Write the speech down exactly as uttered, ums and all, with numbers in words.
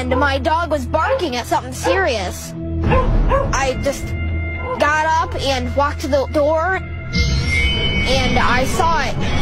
and my dog was barking at something serious. I just got up and walked to the door, and I saw it.